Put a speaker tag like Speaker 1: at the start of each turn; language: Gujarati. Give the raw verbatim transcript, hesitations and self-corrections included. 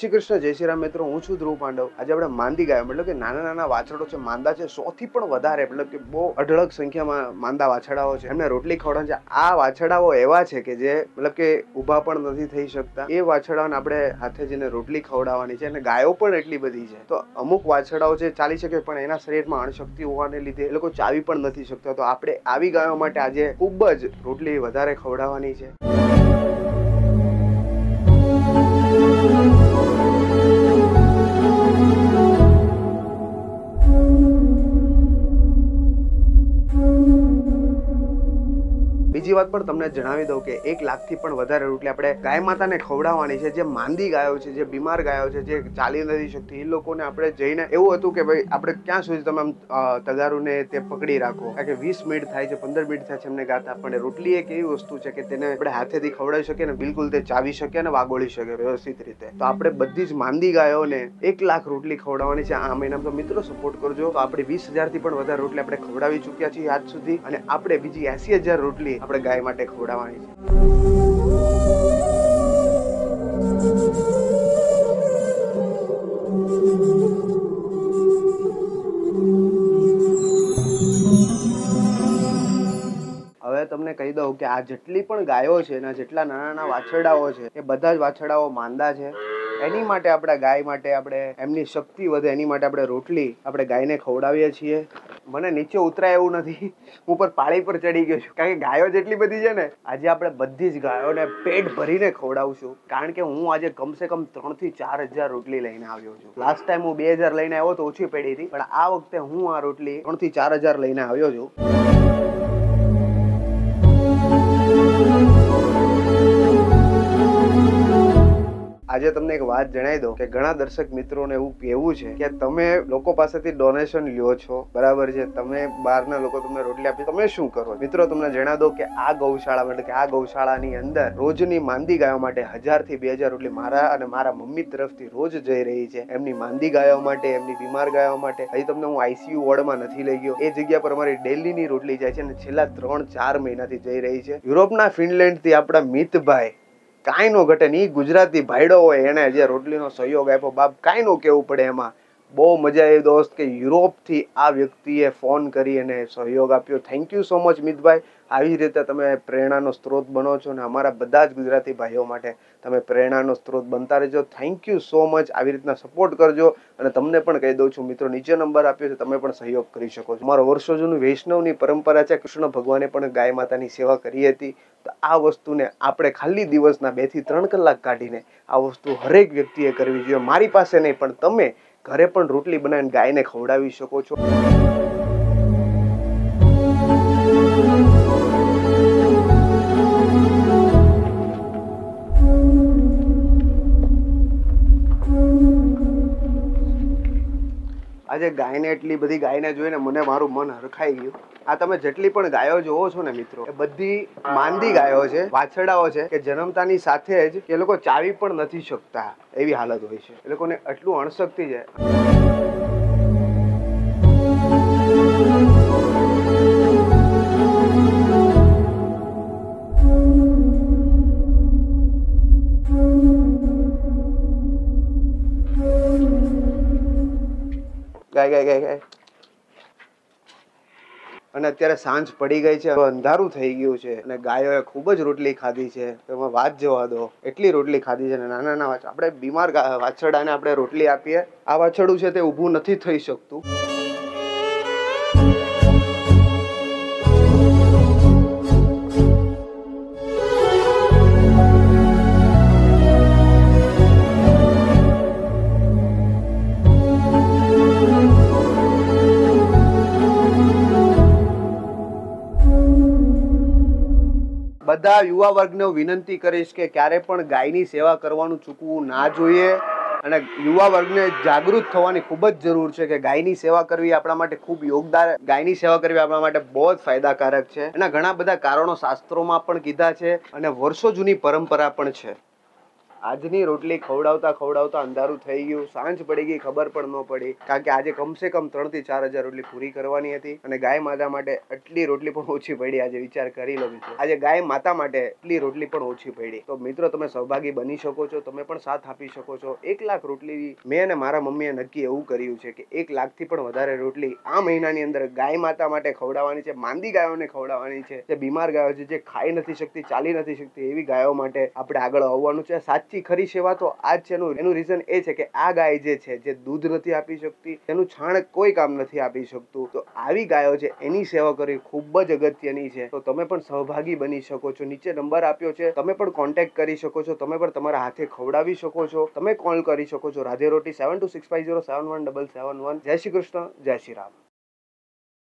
Speaker 1: શ્રી કૃષ્ણ, જય શ્રી રામ મિત્રો. હું છું ધ્રુવ પાંડવ. આજે આપણે માંદી ગાયો મતલબ કે નાના નાના વાછરડો છે, માંદા છે, સો થી પણ વધારે મતલબ કે બહુ અઢળક સંખ્યામાં માંદા વાછરડાઓ છે, એમને રોટલી ખવડાવવાની છે. આ વાછરડાઓ એવા છે કે જે મતલબ કે ઊભા પણ નથી થઈ શકતા. એ વાછરડાઓને આપણે હાથે જઈને રોટલી ખવડાવવાની છે. અને ગાયો પણ એટલી બધી છે, તો અમુક વાછરડાઓ છે ચાલી શકે પણ એના શરીરમાં અણશક્તિ હોવાને લીધે એ લોકો ચાવી પણ નથી શકતા. તો આપણે આવી ગાયો માટે આજે ખૂબ જ રોટલી વધારે ખવડાવવાની છે. બીજી વાત પણ તમને જણાવી દઉં કે એક લાખ થી પણ વધારે રોટલી આપણે ગાય માતાને ખવડાવવાની છે. જે માંદી ગાયો છે, જે બીમાર ગાયો છે, જે ચાલી નથી શકતી, એ લોકોને આપણે જઈને એવું હતું કે ભાઈ આપણે ક્યાં સુધી તમે આમ તગારું ને તે પકડી રાખો, કારણ કે વીસ મિનિટ થાય છે, પંદર મિનિટ થાય છે એમને ગાતા. પણ રોટલી એક એવી વસ્તુ છે કે તેને આપણે હાથેથી ખવડાવી શકીએ ને બિલકુલ તે ચાવી શકે અને વાગોળી શકે વ્યવસ્થિત રીતે. તો આપણે બધી જ માંદી ગાયોને એક લાખ રોટલી ખવડાવવાની છે આ મહિનામાં. તો મિત્રો સપોર્ટ કરજો. તો આપણે વીસ હજાર થી પણ વધારે રોટલી આપણે ખવડાવી ચૂક્યા છીએ આજ સુધી, અને આપણે બીજી એસી હજાર રોટલી આપણે ગાય માટે ખવડાવવાની છે. હવે તમને કહી દઉં કે આ જેટલી પણ ગાયો છે ને, જેટલા નાના નાના વાછરડાઓ છે, એ બધા જ વાછરડાઓ માંદા છે. એની માટે આપણા ગાય માટે આપણે એમની શક્તિ વધે એની માટે આપણે રોટલી આપણે ગાયને ખવડાવીએ છીએ. મને નીચે ઉતરાય એવું નથી, હું પર પાળી પર ચડી ગયો છું, કારણ કે ગાયો જેટલી બધી છે ને, આજે આપણે બધી જ ગાયોને પેટ ભરીને ખવડાવશું. કારણ કે હું આજે કમસે કમ ત્રણ થી ચાર હજાર રોટલી લઈને આવ્યો છું. લાસ્ટ ટાઈમ હું બે હજાર લઈને આવ્યો તો ઓછી પડી હતી, પણ આ વખતે હું આ રોટલી ત્રણ થી ચાર હજાર લઈને આવ્યો છું. આજે તમને એક વાત જણાવી દઉં કે ઘણા દર્શક મિત્રોને એવું કહેવું છે કે તમે લોકો પાસેથી ડોનેશન લ્યો છો, બરાબર છે, તમે બહારના લોકો તમને રોટલી આપી, તમે શું કરો? મિત્રો તમને જણાવી દઉં કે આ ગૌશાળા એટલે કે આ ગૌશાળાની અંદર રોજની માંદી ગાયો માટે હજાર થી બે હજાર રોટલી મારા અને મારા મમ્મી તરફથી રોજ જઈ રહી છે. એમની માંદી ગાયો માટે, એમની બીમાર ગાયો માટે. હજી તમને હું આઈસીયુ વોર્ડમાં નથી લઈ ગયો, એ જગ્યા પર અમારી ડેલીની રોટલી જાય છે અને છેલ્લા ત્રણ ચાર મહિનાથી જઈ રહી છે. યુરોપના ફિનલેન્ડ થી આપણા મિતભાઈ કાંઈ નો ઘટે ની ગુજરાતી ભાઈડો હોય એને જે રોટલીનો સહયોગ આપ્યો, બાપ કાંઈ નો કેવું પડે. એમાં બહુ મજા આવી દોસ્ત કે યુરોપ થી આ વ્યક્તિએ ફોન કરી અને સહયોગ આપ્યો. થેન્ક યુ સો મચ મિતભાઈ. આવી રીતે તમે પ્રેરણાનો સ્ત્રોત બનો છો અને અમારા બધા જ ગુજરાતી ભાઈઓ માટે તમે પ્રેરણાનો સ્ત્રોત બનતા રહેજો. Thank you so much. આવી રીતના સપોર્ટ કરજો. અને તમને પણ કહી દઉં છું મિત્રો, નીચે નંબર આપ્યો છે, તમે પણ સહયોગ કરી શકો છો. અમારો વર્ષો જૂનું વૈષ્ણવની પરંપરા છે. કૃષ્ણ ભગવાને પણ ગાય માતાની સેવા કરી હતી. તો આ વસ્તુને આપણે ખાલી દિવસના બે થી ત્રણ કલાક કાઢીને આ વસ્તુ હરેક વ્યક્તિએ કરવી જોઈએ. મારી પાસે નહીં પણ તમે ઘરે પણ રોટલી બનાવીને ગાયને ખવડાવી શકો છો. આજે ગાયને એટલી બધી ગાયને જોઈને મને મારું મન હરખાઈ ગયું. આ તમે જેટલી પણ ગાયો જોવો છો ને મિત્રો, એ બધી માંદી ગાયો છે, વાછરડાઓ છે કે જન્મતાની સાથે જ એ લોકો ચાવી પણ નથી શકતા એવી હાલત હોય છે. એ લોકોને આટલું અણશક્તિ છે. ગાય ગાય ગાય ગાય અને અત્યારે સાંજ પડી ગઈ છે, અંધારું થઈ ગયું છે અને ગાયોએ ખૂબ જ રોટલી ખાધી છે. એમાં વાત જવા દો, એટલી રોટલી ખાધી છે. નાના નાના વાછ આપણે બીમાર વાછરડાને આપણે રોટલી આપીએ. આ વાછરડું છે તે ઊભું નથી થઈ શકતું. બધા યુવા વર્ગને વિનંતી કરીશ કે ક્યારે પણ ગાયની સેવા કરવાનું ચૂકવું ના જોઈએ. અને યુવા વર્ગને જાગૃત થવાની ખૂબ જ જરૂર છે કે ગાયની સેવા કરવી આપણા માટે ખૂબ યોગદાન, ગાયની સેવા કરવી આપણા માટે બહુ જ ફાયદાકારક છે. એના ઘણા બધા કારણો શાસ્ત્રોમાં પણ કીધા છે અને વર્ષો જૂની પરંપરા પણ છે. આજની રોટલી ખવડાવતા ખવડાવતા અંધારું થઈ ગયું, સાંજ પડી ગઈ, ખબર પણ ન પડી, કારણ કે આજે કમસે કમ ત્રણ થી ચાર હજાર રોટલી પૂરી કરવાની હતી અને ગાય માતા માટે એટલી રોટલી પણ ઓછી પડી. આજે વિચાર કરી લો મિત્રો, આજે ગાય માતા માટે એટલી રોટલી પણ ઓછી પડી. તો મિત્રો તમે સહભાગી બની શકો છો, તમે પણ સાથ આપી શકો છો. એક લાખ રોટલી મેં અને મારા મમ્મીએ નક્કી એવું કર્યું છે કે એક લાખ થી પણ વધારે રોટલી આ મહિનાની અંદર ગાય માતા માટે ખવડાવવાની છે, માંદી ગાયોને ખવડાવવાની છે, જે બીમાર ગાયો છે, જે ખાઈ નથી શકતી, ચાલી નથી શકતી, એવી ગાયો માટે આપણે આગળ આવવાનું છે. સાચી ખરી સેવા તો આ જ છે. એનું રીઝન એ છે કે આ ગાય જે છે, જે દૂધ નથી આપી શકતી, એનું છાણ કોઈ કામ નથી આપી શકતું, તો આવી ગાયો છે એની સેવા કરવી ખૂબ જ અગત્યની છે. તો તમે પણ સહભાગી બની શકો છો. નીચે નંબર આપ્યો છે, તમે પણ કોન્ટેક્ટ કરી શકો છો, તમે પણ તમારા હાથે ખવડાવી શકો છો, તમે કોલ કરી શકો છો. Radhe Roti seven two six five zero seven one double seven one. જય શ્રી કૃષ્ણ, જય શ્રી રામ.